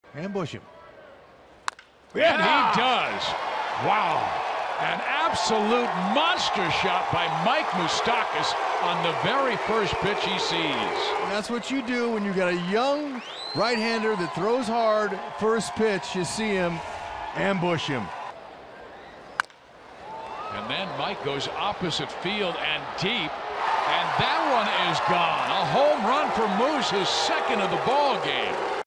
Ambush him. Yeah. And he does. Wow. An absolute monster shot by Mike Moustakas on the very first pitch he sees. And that's what you do when you got a young right-hander that throws hard. First pitch, you see him, ambush him. And then Mike goes opposite field and deep. And that one is gone. A home run for Moose, his second of the ball game.